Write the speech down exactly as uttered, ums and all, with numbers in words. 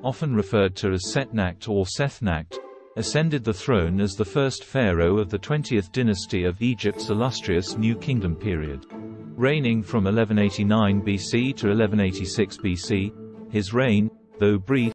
often referred to as Setnakht or Sethnakht, ascended the throne as the first pharaoh of the twentieth dynasty of Egypt's illustrious New Kingdom period. Reigning from eleven eighty-nine B C to eleven eighty-six B C, his reign, though brief,